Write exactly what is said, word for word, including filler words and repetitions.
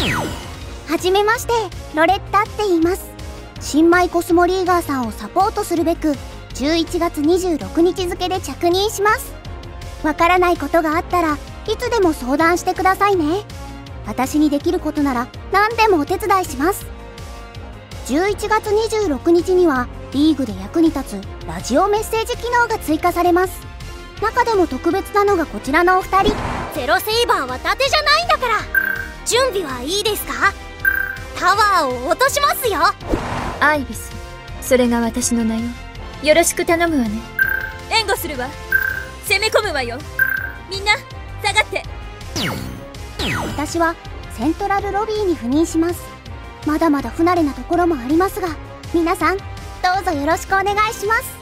はじめまして、ロレッタって言います。新米コスモリーガーさんをサポートするべくじゅういちがつにじゅうろくにち付で着任します。わからないことがあったらいつでも相談してくださいね。私にできることなら何でもお手伝いします。じゅういちがつにじゅうろくにちにはリーグで役に立つラジオメッセージ機能が追加されます。中でも特別なのがこちらのお二人。 ゼロセイバーは伊達じゃないんだから。準備はいいですか？タワーを落としますよ。 アイビス、それが私の名よ。よろしく頼むわね。援護するわ。攻め込むわよ。みんな下がって。 私はセントラルロビーに赴任します。まだまだ不慣れなところもありますが、皆さんどうぞよろしくお願いします。